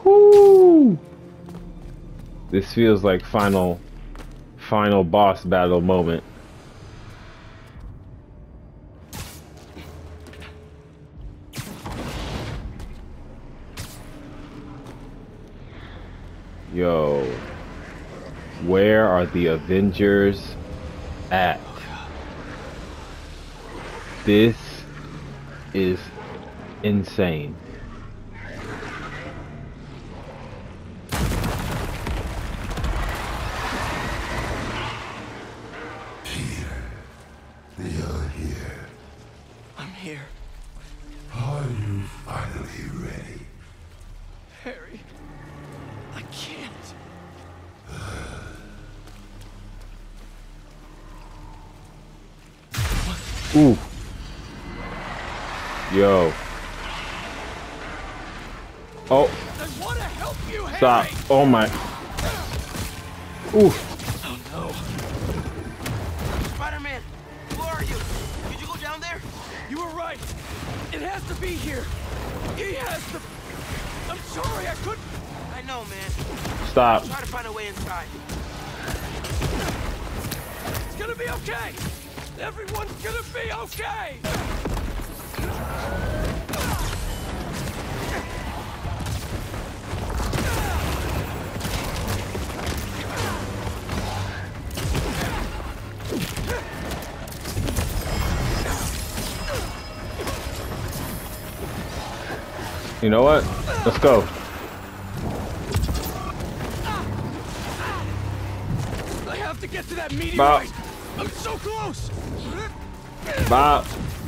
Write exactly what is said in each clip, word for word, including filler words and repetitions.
Woo! This feels like final, final boss battle moment. Yo, where are the Avengers at? This is insane. Peter, you're here. I'm here. Are you finally ready? Harry, I can't. Ooh. Yo. Oh. I want to help you, Harry. Stop. Oh my. Ooh. Oh no. Spider-Man, where are you? Did you go down there? You were right. It has to be here. He has to. I'm sorry, I couldn't. I know, man. Stop. Try to find a way inside. It's gonna be okay. Everyone's gonna be okay. You know what? Let's go. I have to get to that meteorite. Bob. I'm so close. Bob.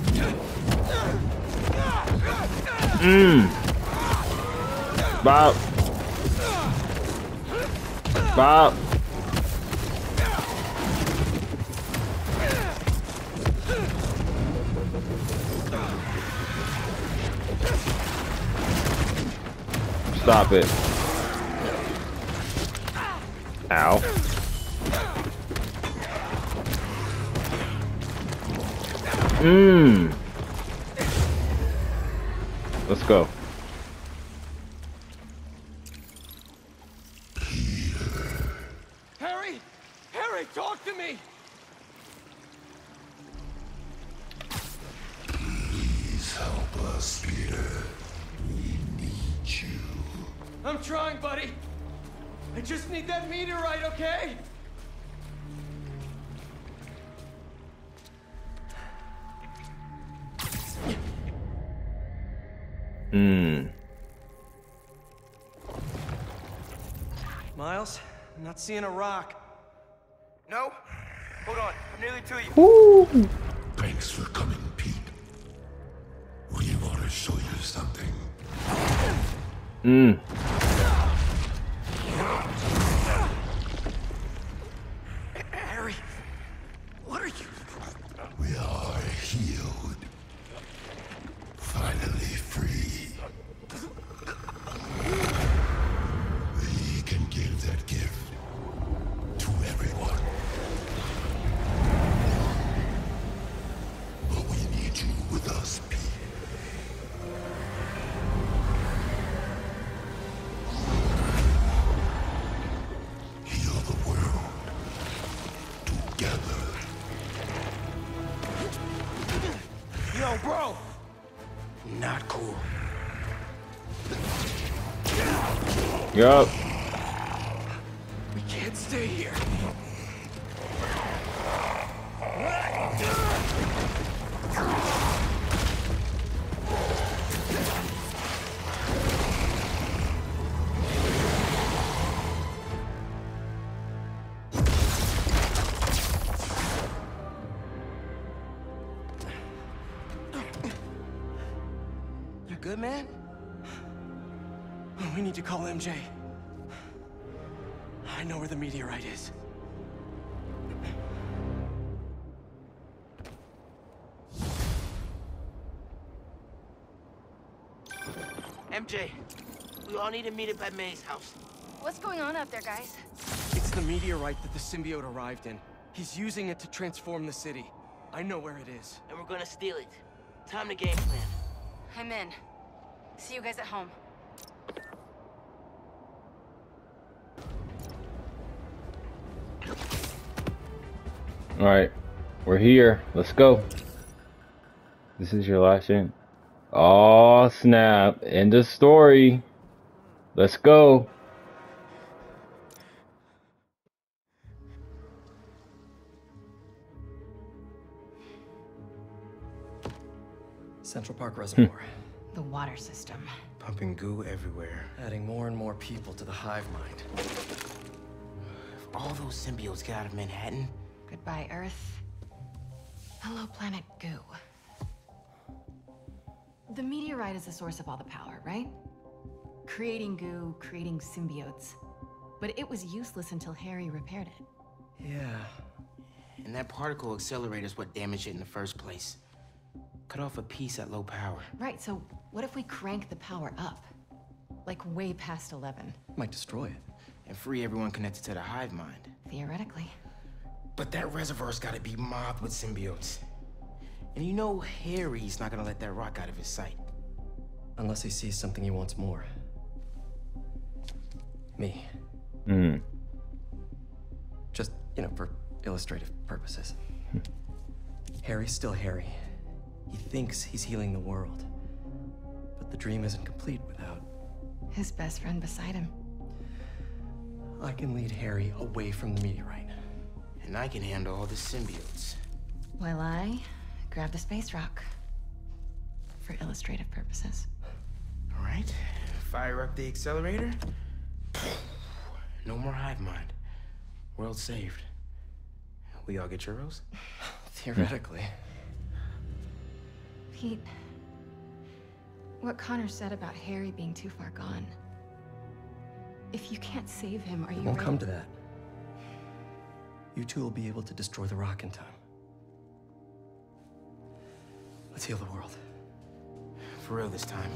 Mmm. Bob. Bob. Stop it. Ow. Mmm. Let's go. Harry! Harry, talk to me! Please help us, Peter. We need you. I'm trying, buddy. I just need that meteorite, okay? Hmm. Miles, I'm not seeing a rock. No? Hold on, I'm nearly to you. Woo. Thanks for coming, Pete. We want to show you something. Mm. Harry, what are you? We are healed. Finally free. We can give that gift to everyone. But we need you with us, Pete. Heal the world. Together. Yo, bro! Not cool. Yup. We can't stay here. You good, man? We need to call M J. I know where the meteorite is. M J, we all need to meet up at May's house. What's going on out there, guys? It's the meteorite that the symbiote arrived in. He's using it to transform the city. I know where it is. And we're gonna steal it. Time to game plan. I'm in. See you guys at home. Alright. We're here. Let's go. This is your last chance. Oh, snap. End of story. Let's go. Central Park Reservoir. The water system. Pumping goo everywhere. Adding more and more people to the hive mind. If all those symbiotes get out of Manhattan, Goodbye, Earth. Hello, planet Goo. The meteorite is the source of all the power, right? Creating goo, creating symbiotes. But it was useless until Harry repaired it. Yeah. and that particle accelerator is what damaged it in the first place. Cut off a piece at low power. Right, so what if we crank the power up? Like way past eleven? Might destroy it. And free everyone connected to the hive mind. Theoretically. But that reservoir's gotta be mobbed with symbiotes. And you know Harry's not gonna let that rock out of his sight. Unless he sees something he wants more. Me. Hmm. Just, you know, for illustrative purposes. Harry's still Harry. He thinks he's healing the world. But the dream isn't complete without... His best friend beside him. I can lead Harry away from the meteorite. And I can handle all the symbiotes. While I grab the space rock. For illustrative purposes. All right, fire up the accelerator. No more hive mind. World saved. We all get churros? Theoretically. Pete, what Connor said about Harry being too far gone. If you can't save him, are you It won't ready? come to that. You two will be able to destroy the rock in time. Let's heal the world. For real this time.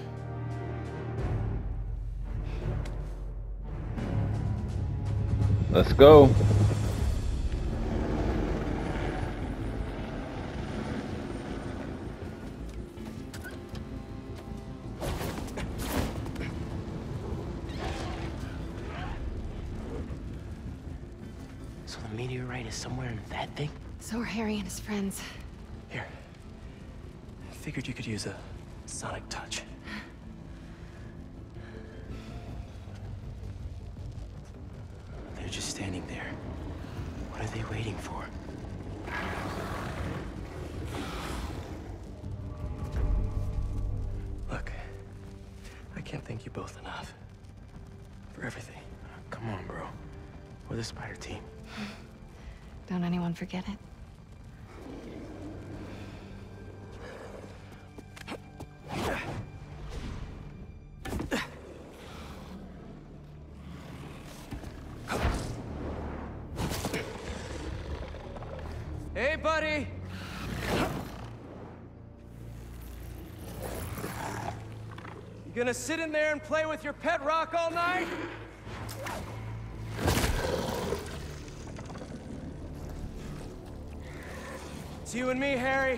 Let's go. So the meteorite is somewhere in that thing? So are Harry and his friends. Here. I figured you could use a sonic touch. They're just standing there. What are they waiting for? Look, I can't thank you both enough. For everything. Come on, bro. We're the Spider Team. Don't anyone forget it. Hey, buddy! You gonna sit in there and play with your pet rock all night? It's you and me, Harry.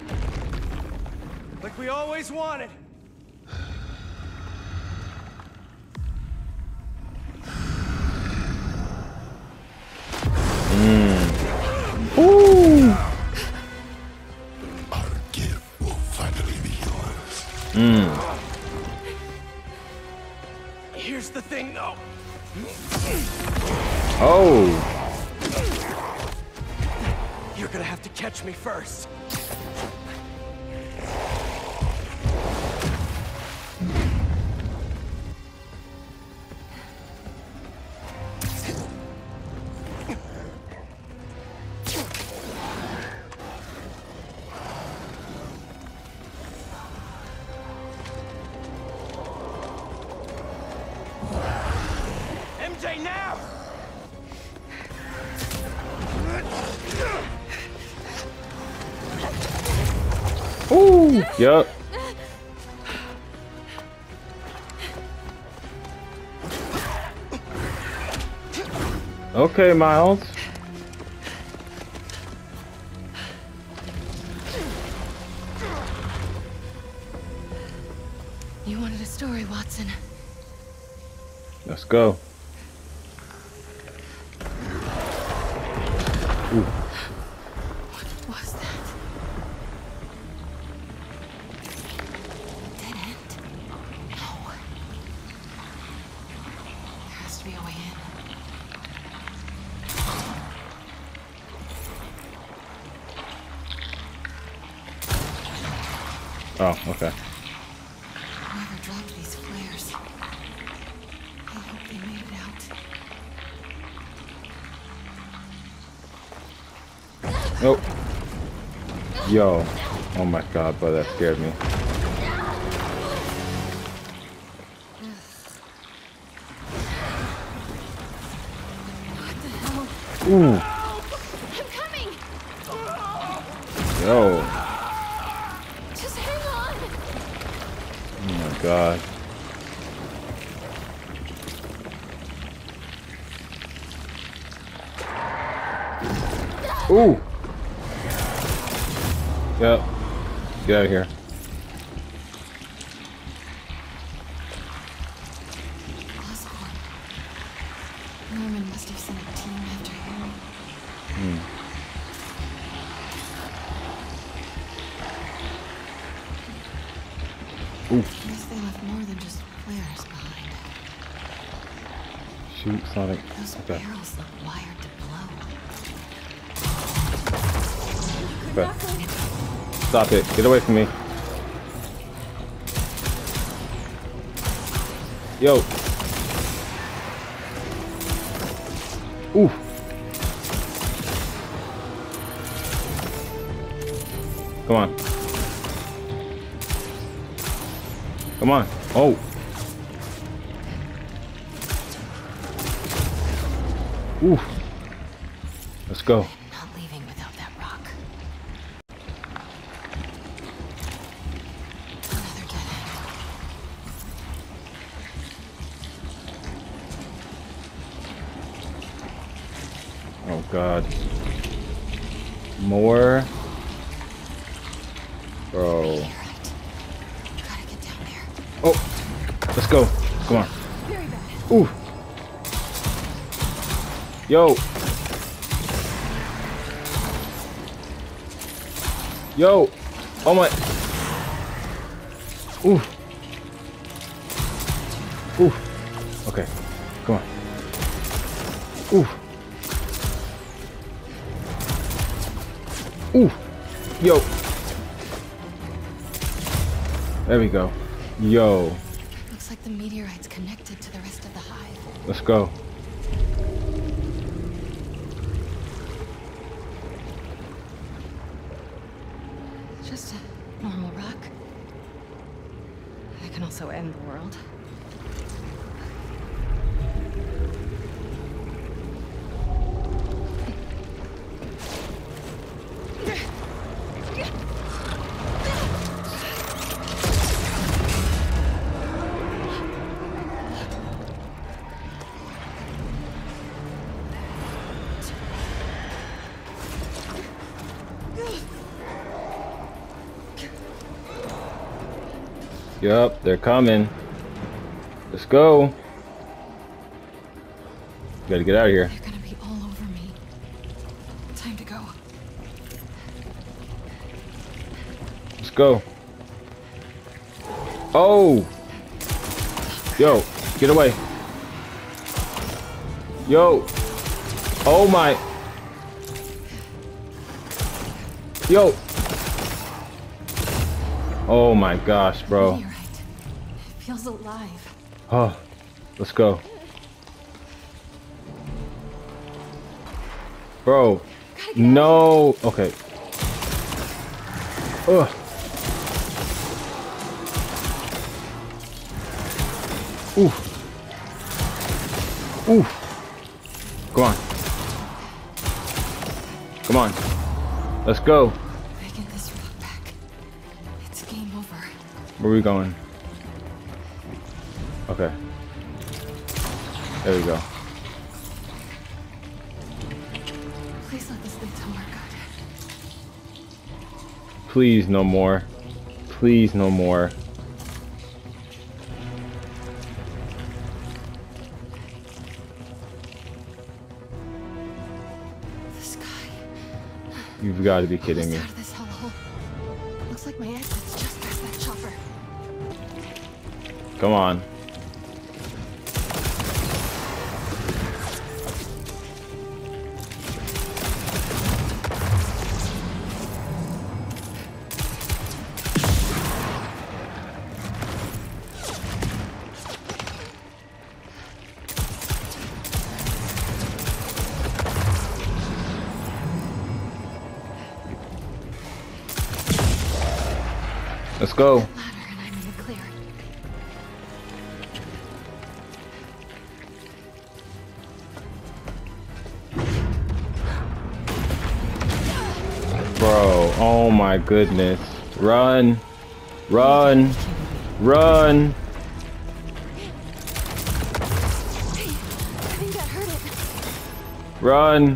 Like we always wanted. Ooh. Our gift will finally be yours. Mm. Here's the thing, though. Oh. You're gonna have to catch me first. M J, now! Ooh. Yup. Okay, Miles. You wanted a story, Watson. Let's go. Ooh. Oh, okay. Whoever dropped these flares. I hope they made it out. Nope. Yo. Oh my god, bro, that scared me. Ooh. I'm coming! Yo. Just hang on! Oh my god. Ooh. Yep. Get out of here. Oscorp. Norman must have sent a team after Harry. Hmm. Ooh. Guess they left more than just flares behind. Shoot, Sonic. Those Okay. barrels look wired to blow. Okay. Stop it. Get away from me. Yo. Ooh. Come on. Come on. Oh. Ooh. Let's go. Not leaving without that rock. Another dead end. Oh god. More. Bro. You're right. Gotta get down there. Oh. Let's go. Come on. Very bad. Ooh. Yo. Yo. Oh my. Ooh. Ooh. Okay. Come on. Ooh. Ooh. Yo. There we go. Yo. Looks like the meteorite's connected to the rest of the hive. Let's go. Just a normal rock. That can also end the world. Yup, they're coming. Let's go. Gotta get out of here. They're gonna be all over me. Time to go. Let's go. Oh! Yo, get away. Yo. Oh my. Yo. Oh my gosh, bro. Meteorite. It feels alive. Oh, let's go. Bro. No. Okay. Ugh. Oof. Oof. Come on. Come on. Let's go. I get this rock back. It's game over. Where are we going? Okay. There we go. Please let this lead somewhere good. Please no more. Please no more. The sky. You've got to be kidding me. Almost out of this hellhole. Looks like my exit's just past that chopper. Come on. Let's go. Ladder and I'm in the clear. Bro, oh my goodness. Run. Run. Run. Hey, I think that hurt it. Run.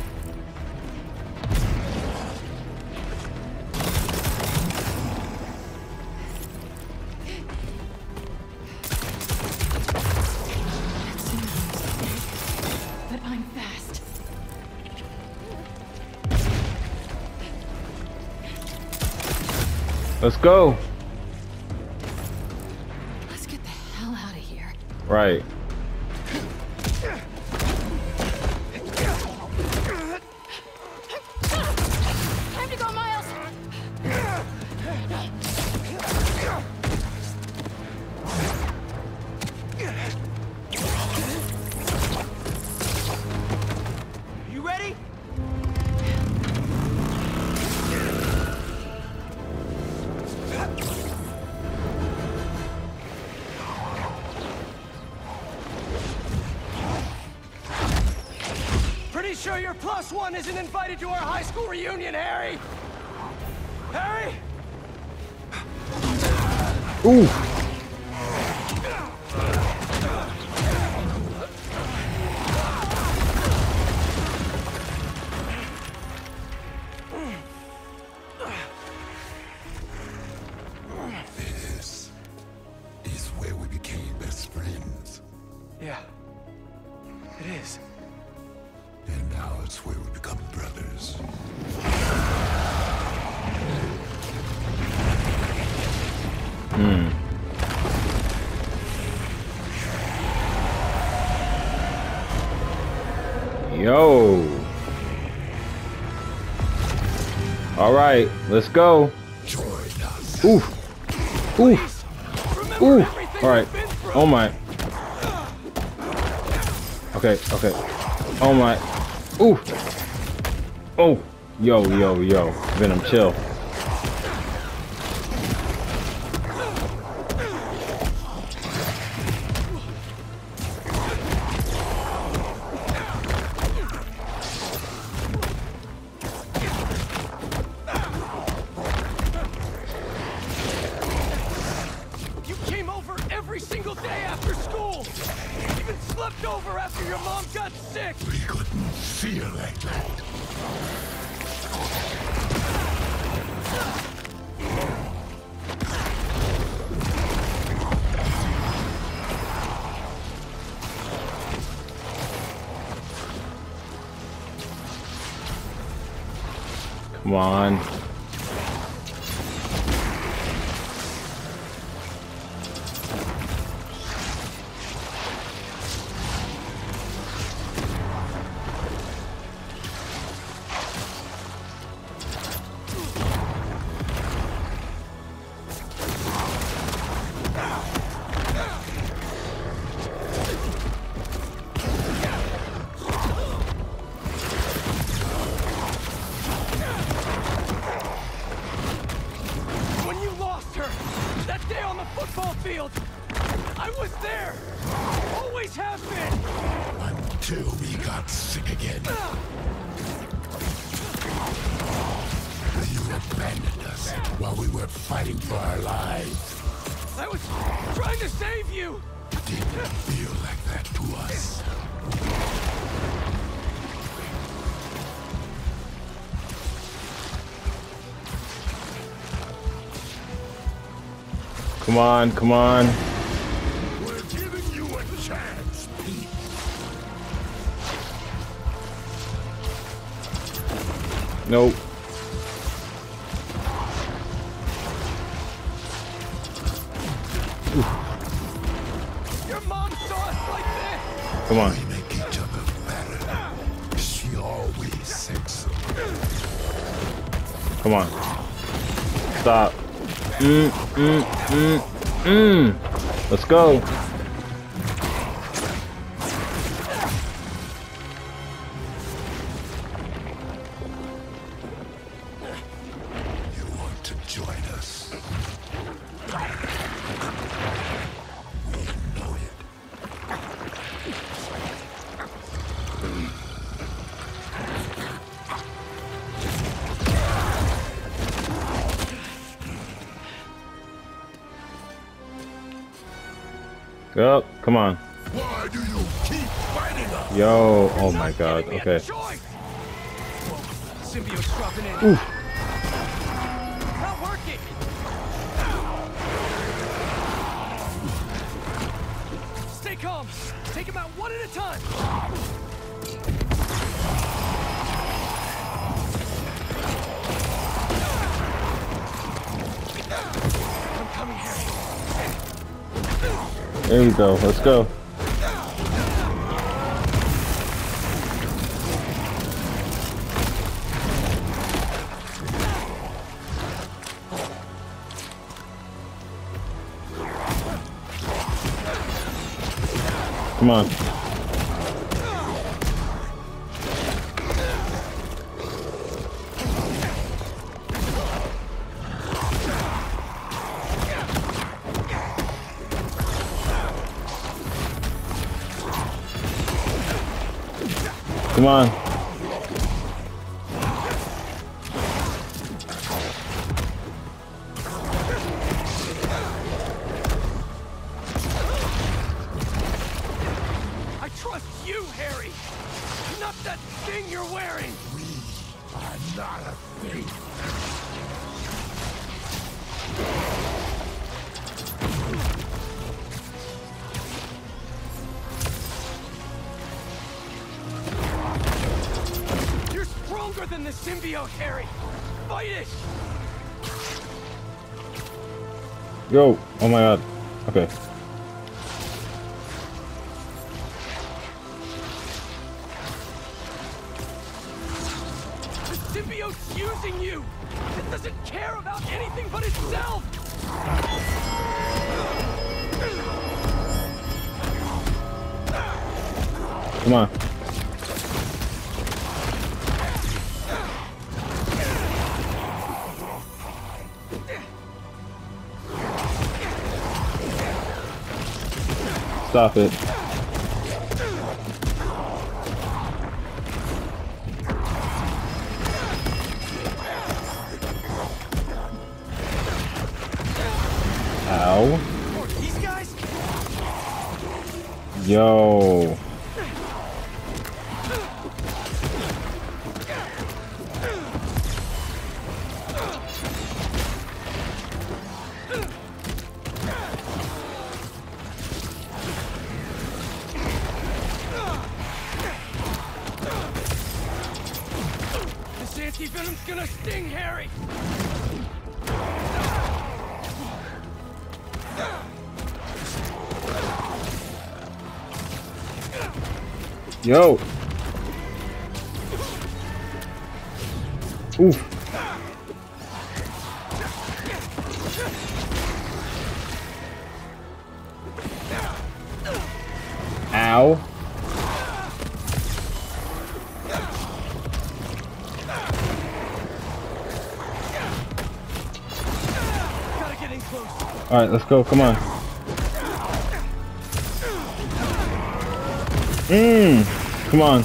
But I'm fast. Let's go. Let's get the hell out of here. Right. Time to go, Miles. You ready? Pretty sure your plus one isn't invited to our high school reunion, Harry. Harry? Ooh. This is where we became best friends. Yeah. It is. And now it's where we become brothers. Hmm. Yo. All right, let's go. Join us. Ooh. Ooh. Remember Ooh. everything All right. you've been through. Oh my. Okay. Okay. Oh my. Ooh. Oh. Yo. Yo. Yo. Venom, chill. You came over every single day after school. Even slept over after your mom got sick. We couldn't feel like that. Come on. When you lost her, that day on the football field, I was there. Always have been. Until we got sick again. You abandoned us while we were fighting for our lives. I was trying to save you. Didn't feel like that to us. Come on. Come on. We're giving you a chance, Pete. Nope. Your mom saw us like this. Come on. We make each other better. She always said so. Come on. Stop. Mm, mm, mm, mm. Let's go. You want to join us? Yep, come on. Why do you keep fighting us? Yo, oh my god, Giving me a okay. choice. Symbiote's dropping in. Oof. Not working. Stay calm. Take him out one at a time. I'm coming, Harry. There we go, let's go. Come on. Come on. I trust you, Harry. Not that thing you're wearing. We are not a thing. You're stronger than the symbiote, Harry. Fight it. Yo, oh my god. Okay. The symbiote's using you. It doesn't care about anything but itself. Come on. Stop it. Ow. Or these guys? Yo. This anti-venom's gonna sting Harry. Yo. Oof. Ow. Gotta get in close. Alright, let's go, come on. Mmm. Come on.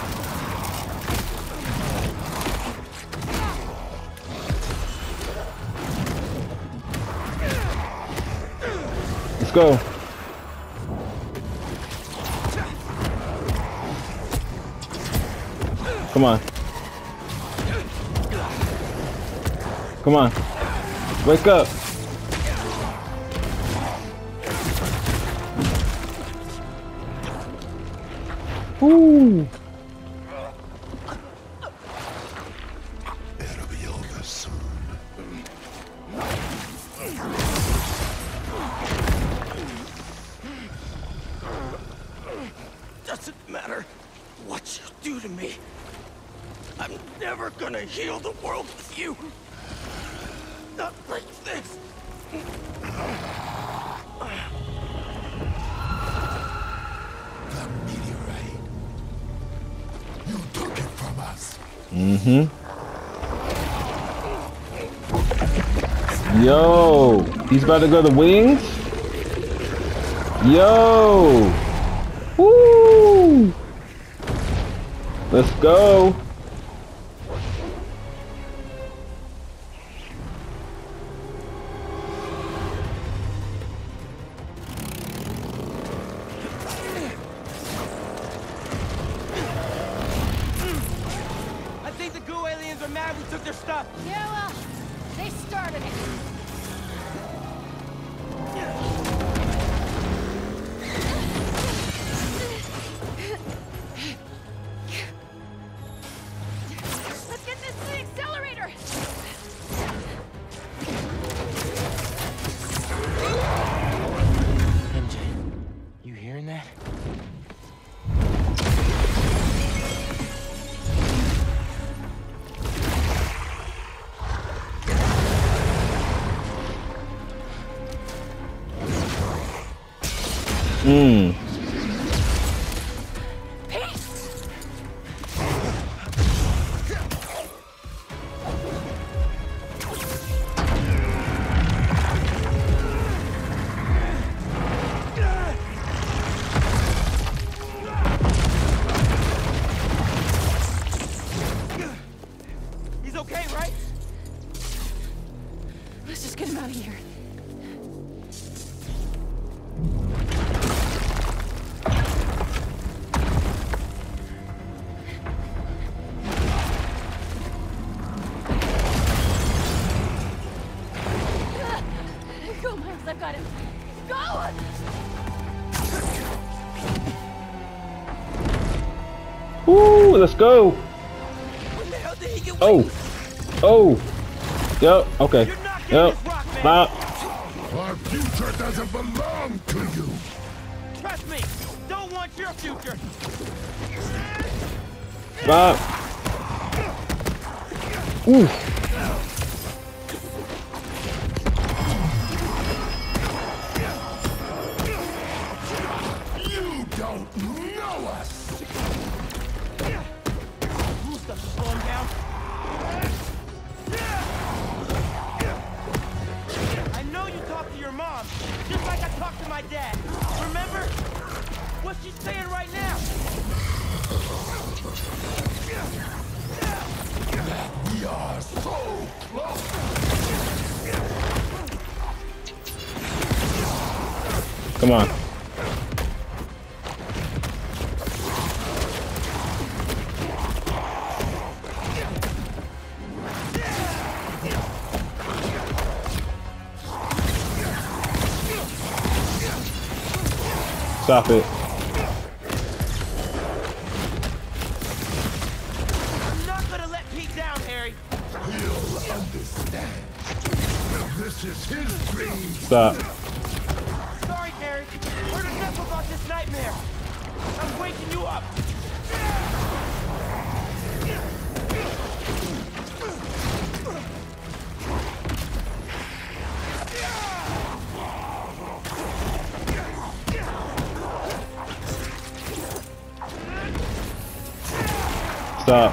Let's go. Come on. Come on. Wake up. Ooh. It'll be over soon. Doesn't matter what you do to me. I'm never gonna heal the world with you. Not like this. The meteorite. You took it from us. Mm-hmm. Yo, he's about to go to wings? Yo! Woo! Let's go! He's okay, right? Let's just get him out of here. Go, Miles, I've got him. Go! Woo, let's go. When the hell did he get Oh. wings? Oh. Yep, okay. You're not getting Yep. this rock, man. Bop. Our future doesn't belong to you. Trust me. Don't want your future. Bop. Ooh. You don't know us. Who's the slow him down? I know you talked to your mom, just like I talked to my dad. Remember? What's she saying right now? We are so close. Come on. Stop it. I'm not gonna let Pete down, Harry. He'll understand. This is his dream. Stop. Sorry, Harry. Heard enough about this nightmare. I'm waking you up. Stop.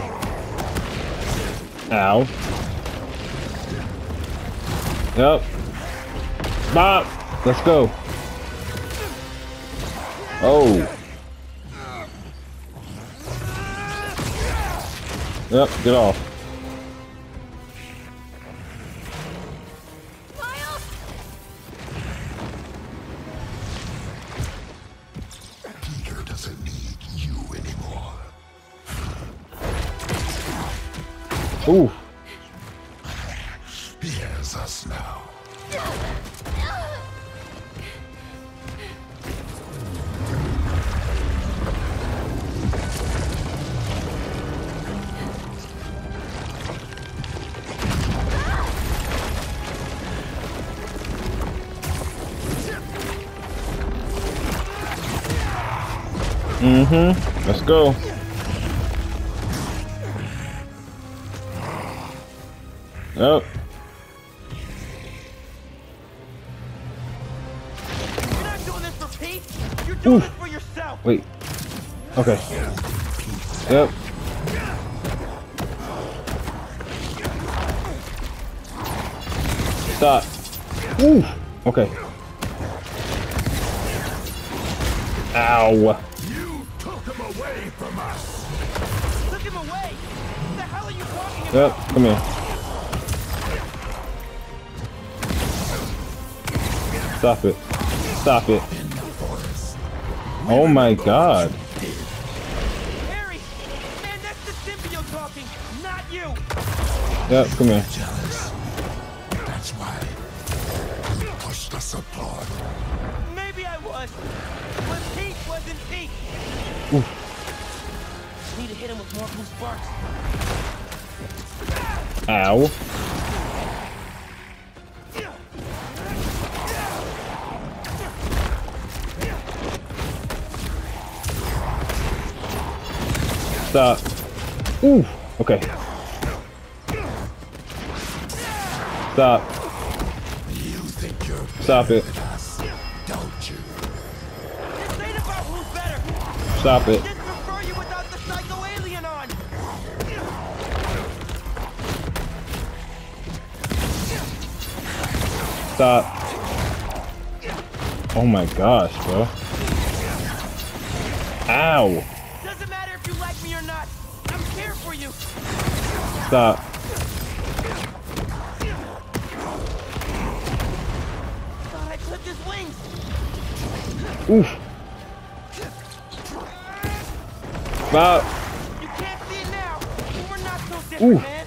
Ow. Yep. Bop. Let's go. Oh. Yep, get off. Miles! Peter doesn't need you anymore. Ooh. He has us now. Mm-hmm. Let's go. Yep. You're not doing this for Pete. You're doing Oof. this for yourself. Wait. Okay. Yep. Stop. Ooh. Okay. Ow. You took him away from us. Took him away. What the hell are you talking about? Yep. Come here. Stop it. Stop it. Oh my god. Harry, man, that's the symbiote talking, not you. Yep. Come here. Jealous. That's why you pushed us apart. Maybe I was, but Pete wasn't Pete. Need to hit him with more blue sparks. Ow. Stop. Ooh. Okay. Stop. You think you're Stop it. better than us, don't you? This ain't about who's better. Stop it. Just prefer you without the psycho alien on. Stop. Oh my gosh, bro. Ow. Doesn't matter if you like me or not. I'm here for you. Stop. Thought I clipped his wings. Oof. Stop. You can't see it now. We're not so different, Ooh. man.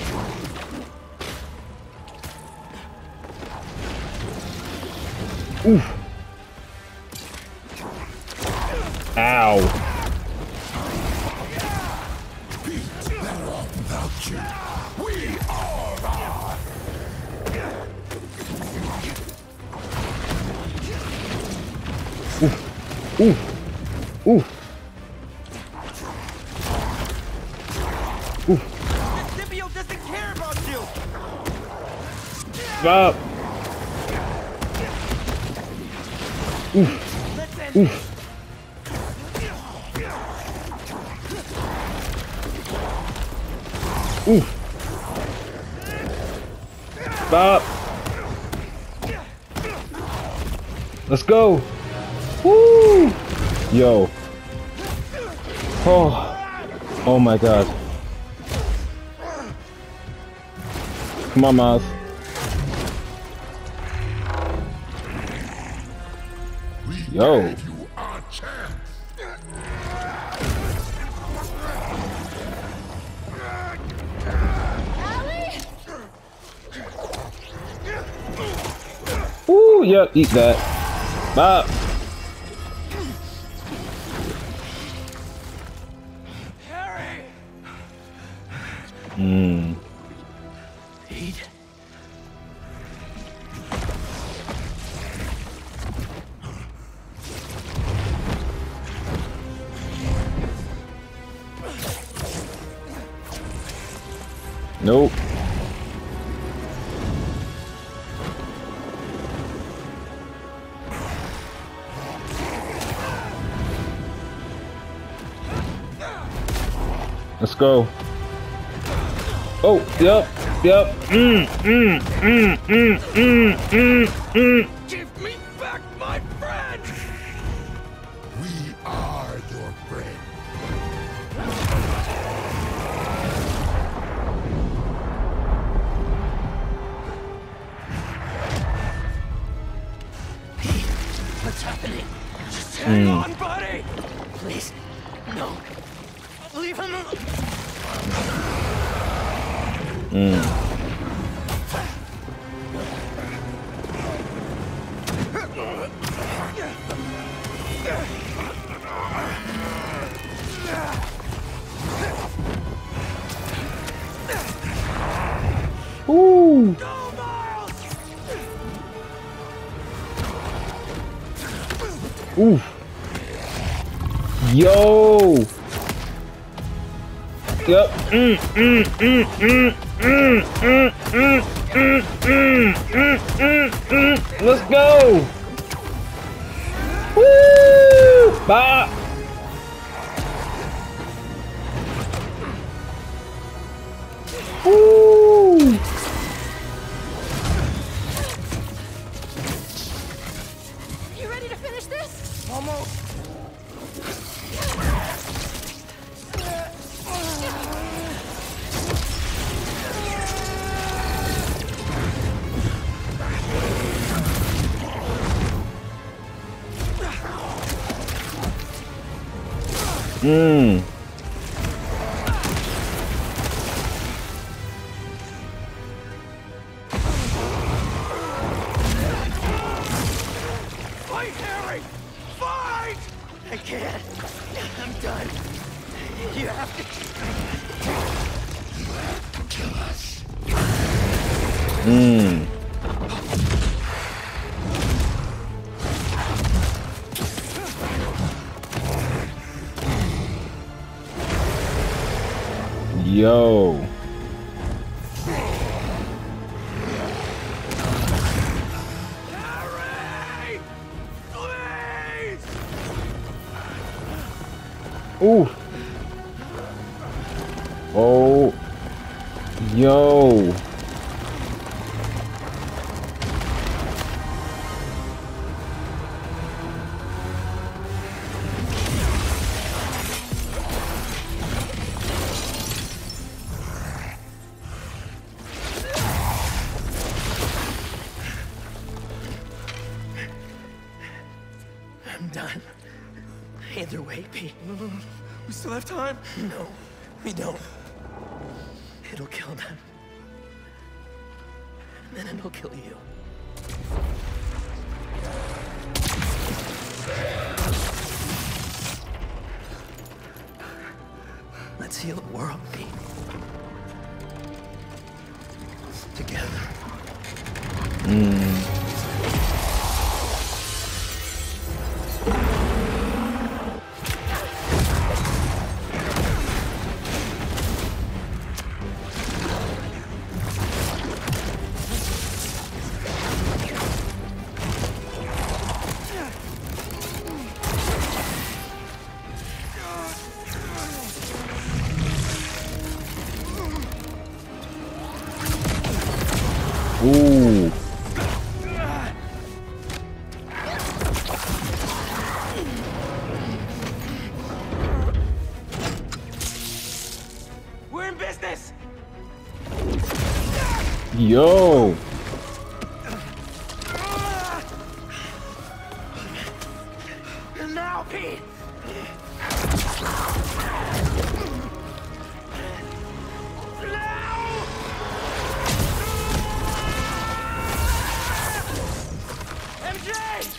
Oof. Ow. Better off without you. We are. Oof. Oof. The symbiote doesn't care about you. Stop. Oof. Let's end Oof. Oof. Stop. Let's go. Woo. Yo. Oh. Oh my God. Come on, Miles. Yo. Gave you our chance. Ooh, yep, eat that. Bop. Harry. Hmm. Eat. Nope. Let's go. Oh, yep, yep. Mm, mm, mm, mm, mm, mm, mm. Give me back my friend! We are your friend. What's happening? Just hang Mm. on, buddy! Please, no. Leave him alone. Mm. Ooh. Go, Miles! Oof. Yo. Yep. Mm, mm, mm, mm, mm, mm, mm, mm, mm, mm, mm, mm. Let's go. Woo! Bop. Woo! You ready to finish this? Almost. Mm. Fight, Harry! Fight! I can't. I'm done. You have to... Kill us. Mm. Yo. Harry! Please! Ooh. Oh. Yo. Either way, Pete. No, no, no. We still have time. No, we don't. It'll kill them. And then it'll kill you. Let's heal the world, Pete. Together. Mm. Ooh. We're in business. Yo. And now, Pete! M J!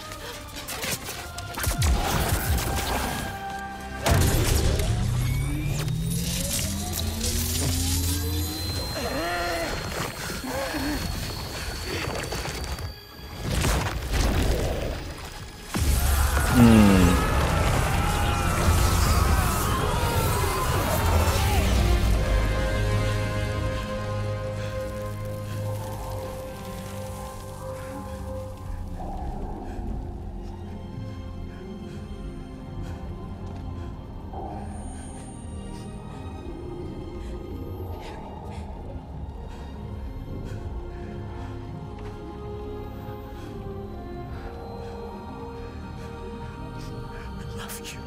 I love you.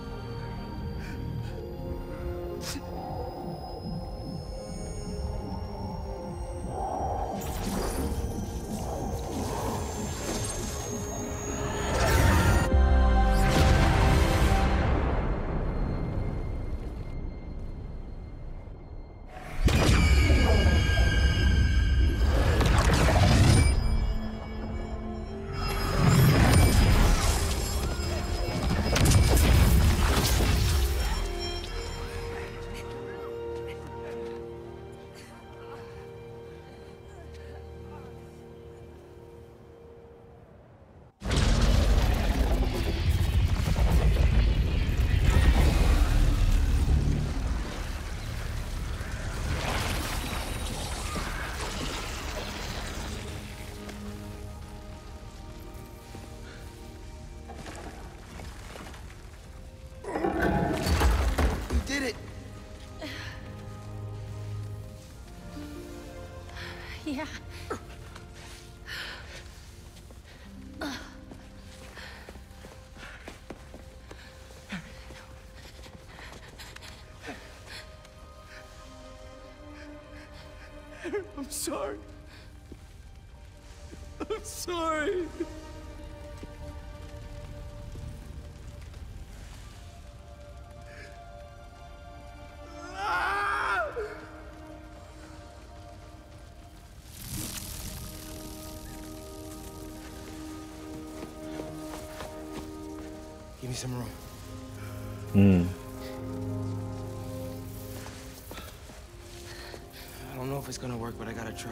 We did it. Yeah. I'm sorry. I'm sorry. Give me some room. Hmm. I don't know if it's gonna work, but I gotta try.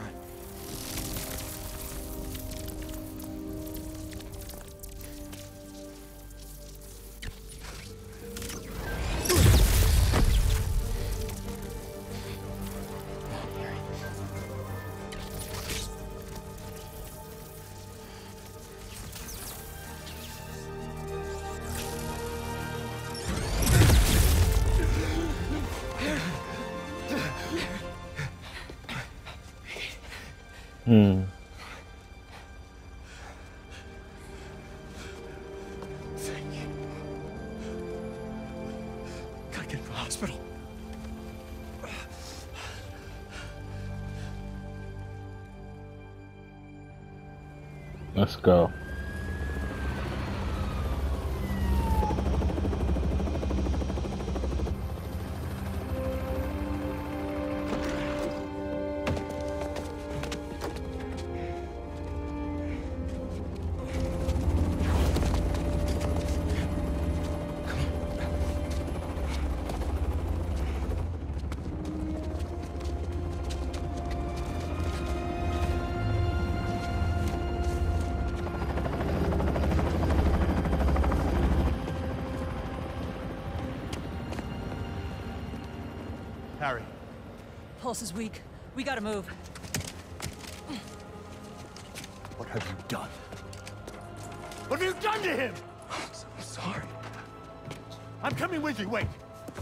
Hmm. Thank you. Gotta get to the hospital. Let's go. Harry. Pulse is weak. We gotta move. What have you done? What have you done to him? I'm so sorry. I'm coming with you, wait.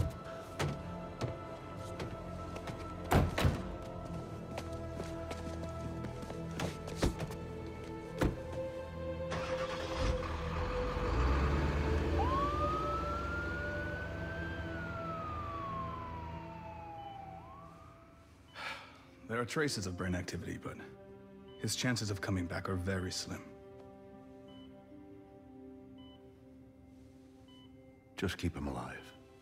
There are traces of brain activity, but his chances of coming back are very slim. Just keep him alive.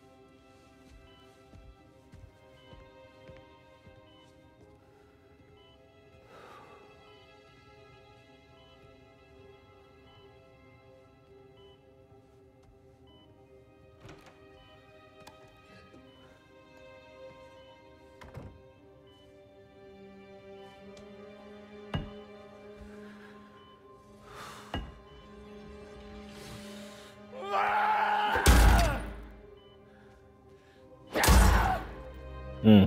Mm.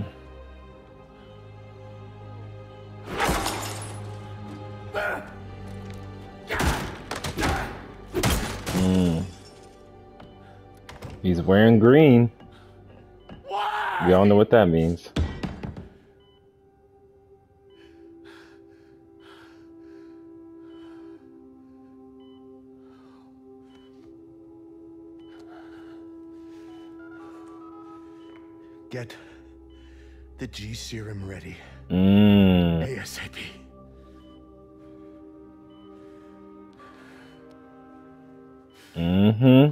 Mm. He's wearing green. We all know what that means. Get the G serum ready. Mm. ASAP. Mm-hmm.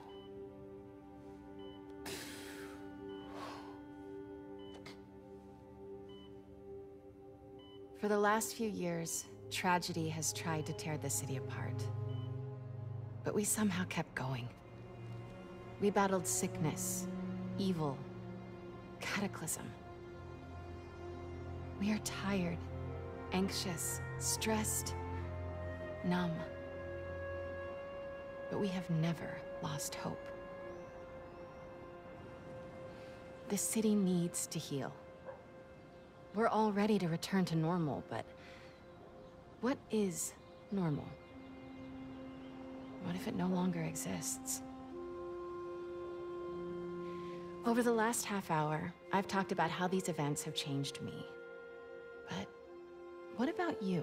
For the last few years, tragedy has tried to tear the city apart. But we somehow kept going. We battled sickness, evil, cataclysm. We are tired, anxious, stressed, numb. But we have never lost hope. The city needs to heal. We're all ready to return to normal, but what is normal? What if it no longer exists? Over the last half hour, I've talked about how these events have changed me. But what about you?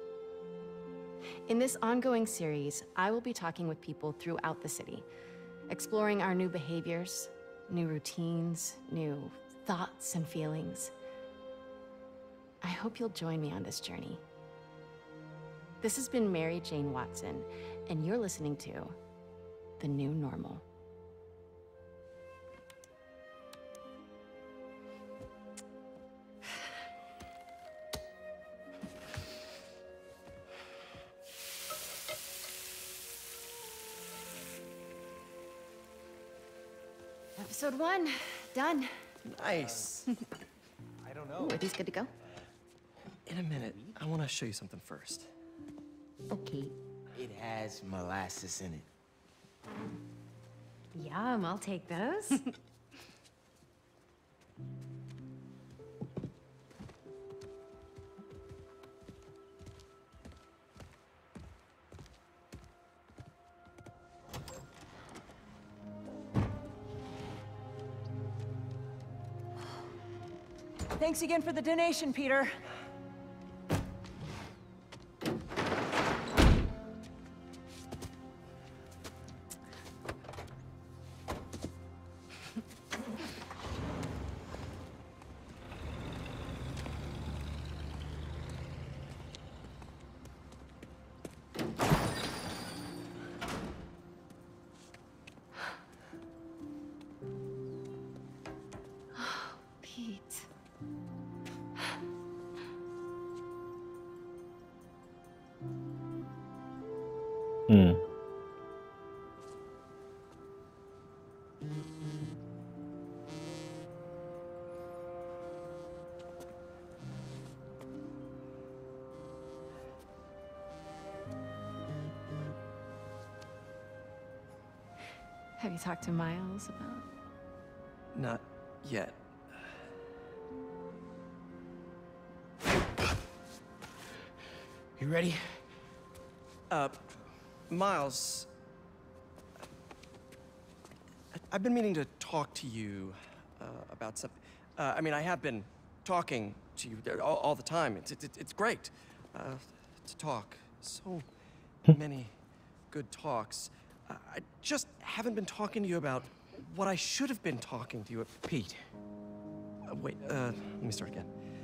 In this ongoing series, I will be talking with people throughout the city, exploring our new behaviors, new routines, new thoughts and feelings. I hope you'll join me on this journey. This has been Mary Jane Watson, and you're listening to The New Normal. Episode one, done. Nice. I don't Ooh, know. are these good to go? In a minute, I want to show you something first. Okay. It has molasses in it. Yum, I'll take those. Thanks again for the donation, Peter. Pete. Hmm. Have you talked to Miles about... Not yet. You ready? Uh, Miles, I've been meaning to talk to you uh, about something. Uh, I mean, I have been talking to you all, all the time. It's, it's, it's great uh, to talk. So many good talks. Uh, I just haven't been talking to you about what I should have been talking to you about. Pete. Uh, wait, uh, let me start again.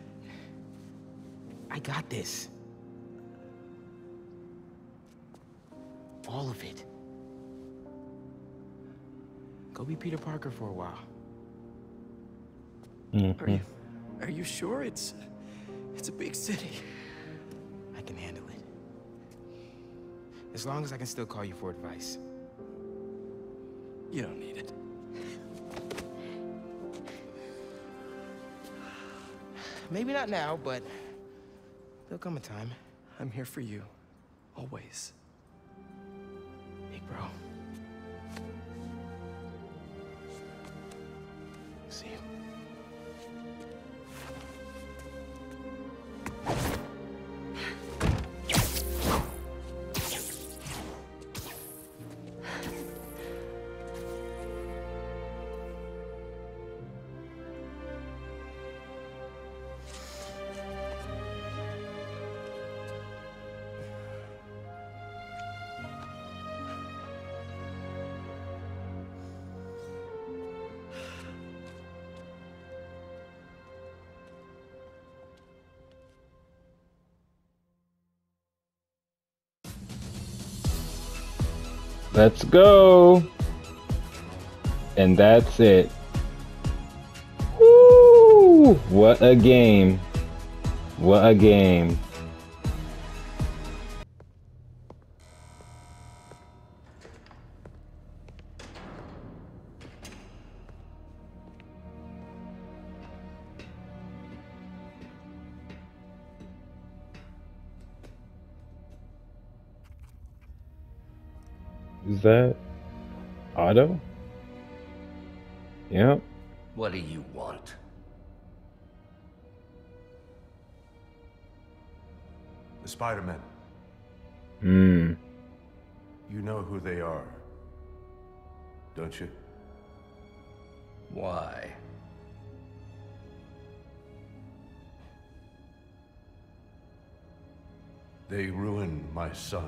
I got this. All of it. Go be Peter Parker for a while. Are you, are you sure? It's, it's a big city. I can handle it. As long as I can still call you for advice. You don't need it. Maybe not now, but there'll come a time. I'm here for you. Always. Big bro. See you. Let's go. And that's it. Woo! What a game. What a game. Is that Otto? Yep. What do you want? The Spider-Men. Hmm. You know who they are, don't you? Why? They ruined my son.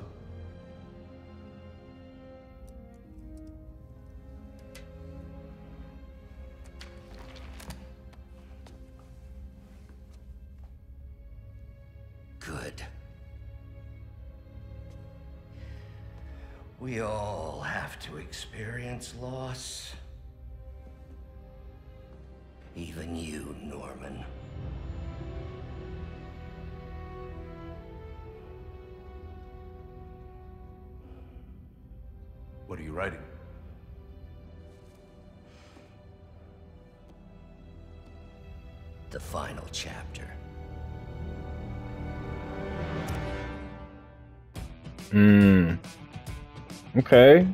Good. We all have to experience loss. Even you, Norman. What are you writing? The final chapter. Hmm. Okay.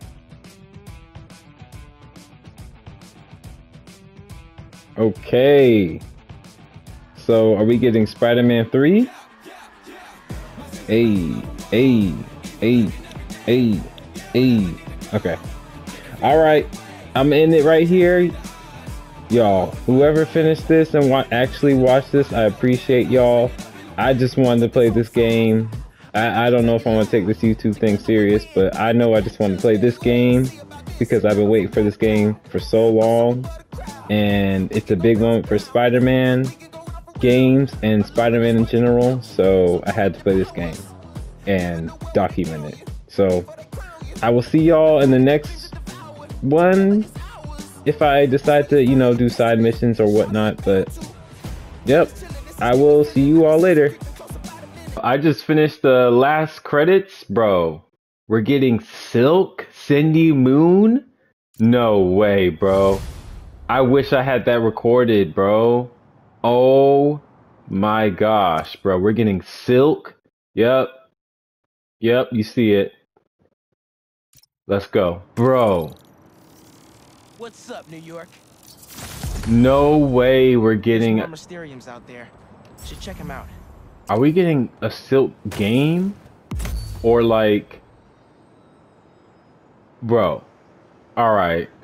Okay. So, are we getting Spider-Man three? Hey, hey, hey, hey, hey. Okay. Alright. I'm in it right here. Y'all, whoever finished this and wa actually watched this, I appreciate y'all. I just wanted to play this game. I, I don't know if I want to take this YouTube thing serious, but I know I just want to play this game because I've been waiting for this game for so long. And it's a big moment for Spider-Man games and Spider-Man in general. So I had to play this game and document it. So I will see y'all in the next one if I decide to, you know, do side missions or whatnot. But yep, I will see you all later. I just finished the last credits, bro. We're getting Silk, Cindy Moon. No way, bro. I wish I had that recorded, bro. Oh my gosh, bro. We're getting Silk. Yep. Yep, you see it. Let's go. Bro. What's up, New York? No way we're getting... There's more Mysteriums out there. Should check them out. Are we getting a Silk game? Or like... Bro. Alright.